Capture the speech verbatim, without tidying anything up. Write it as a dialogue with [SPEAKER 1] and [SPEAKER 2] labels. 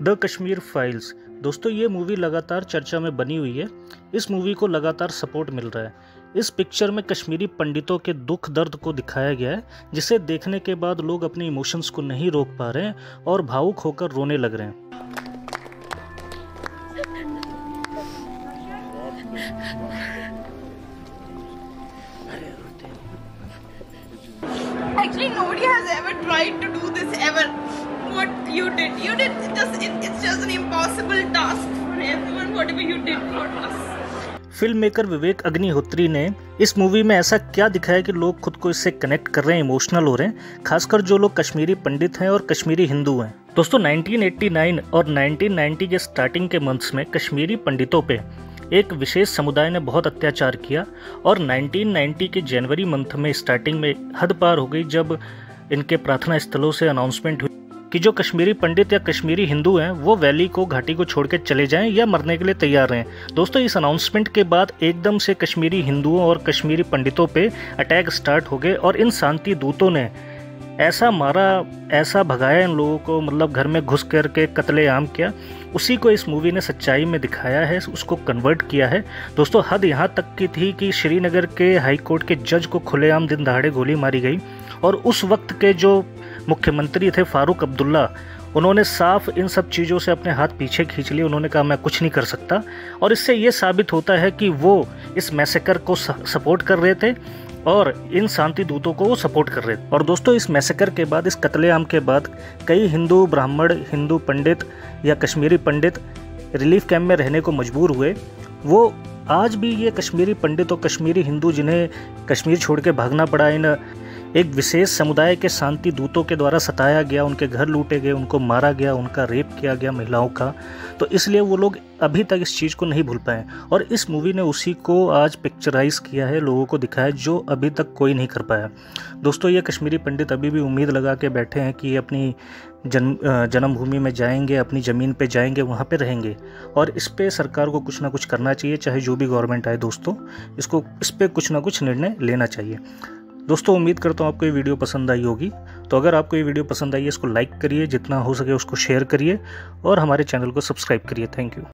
[SPEAKER 1] The Kashmir files. दोस्तों ये movie लगातार चर्चा में बनी हुई है। इस मूवी को लगातार सपोर्ट मिल रहा है। इस पिक्चर में कश्मीरी पंडितों के दुख दर्द को दिखाया गया है, जिसे देखने के बाद लोग अपने इमोशंस को नहीं रोक पा रहे हैं और भावुक होकर रोने लग रहे हैं।
[SPEAKER 2] Actually, nobody has ever tried to do this ever. What you did, you did. It just, it, it's just an impossible task for everyone. Whatever you did for us.
[SPEAKER 1] Film maker Vivek Agnihotri ने इस movie में ऐसा क्या दिखाया कि लोग खुद को इससे कनेक्ट कर रहे हैं, इमोशनल हो रहे हैं, खासकर जो लोग कश्मीरी पंडित हैं और कश्मीरी हिंदू हैं। दोस्तों नाइनटीन एटी नाइन और नाइनटीन नाइंटी के स्टार्टिंग के मंथ्स में कश्मीरी पंडितों पे एक विशेष समुदाय ने बहुत अत्याचार किया और नाइनटीन नाइंटी के जनवरी मंथ में स्टार्टिंग में हद पार हो गई जब इनके प्रार्थना स्थलों से अनाउंसमेंट हुई कि जो कश्मीरी पंडित या कश्मीरी हिंदू हैं वो वैली को, घाटी को छोड़ के चले जाएं या मरने के लिए तैयार हैं। दोस्तों इस अनाउंसमेंट के बाद एकदम से कश्मीरी हिंदुओं और कश्मीरी पंडितों पे अटैक स्टार्ट हो गए और इन शांति दूतों ने ऐसा मारा, ऐसा भगाया इन लोगों को, मतलब घर में घुस करके कत्लेआम किया। उसी को इस मूवी ने सच्चाई में दिखाया है, उसको कन्वर्ट किया है। दोस्तों हद यहाँ तक की थी कि श्रीनगर के हाई कोर्ट के जज को खुलेआम दिन दहाड़े गोली मारी गई और उस वक्त के जो मुख्यमंत्री थे फारूक अब्दुल्ला, उन्होंने साफ इन सब चीज़ों से अपने हाथ पीछे खींच लिए। उन्होंने कहा मैं कुछ नहीं कर सकता और इससे ये साबित होता है कि वो इस मैसेकर को सपोर्ट कर रहे थे और इन शांति दूतों को वो सपोर्ट कर रहे थे। और दोस्तों इस मैसेकर के बाद, इस कत्लेआम के बाद कई हिंदू ब्राह्मण, हिंदू पंडित या कश्मीरी पंडित रिलीफ कैंप में रहने को मजबूर हुए। वो आज भी ये कश्मीरी पंडित और कश्मीरी हिंदू जिन्हें कश्मीर छोड़ के भागना पड़ा, इन एक विशेष समुदाय के शांति दूतों के द्वारा सताया गया, उनके घर लूटे गए, उनको मारा गया, उनका रेप किया गया महिलाओं का, तो इसलिए वो लोग अभी तक इस चीज़ को नहीं भूल पाए। और इस मूवी ने उसी को आज पिक्चराइज किया है, लोगों को दिखाया जो अभी तक कोई नहीं कर पाया। दोस्तों ये कश्मीरी पंडित अभी भी उम्मीद लगा के बैठे हैं कि ये अपनी जन्म जन्मभूमि में जाएंगे, अपनी ज़मीन पे जाएंगे, वहाँ पे रहेंगे और इस पे सरकार को कुछ ना कुछ करना चाहिए, चाहे जो भी गवर्नमेंट आए। दोस्तों इसको इस पे कुछ ना कुछ निर्णय लेना चाहिए। दोस्तों उम्मीद करता हूँ आपको ये वीडियो पसंद आई होगी। तो अगर आपको ये वीडियो पसंद आई है इसको लाइक करिए, जितना हो सके उसको शेयर करिए और हमारे चैनल को सब्सक्राइब करिए। Thank you.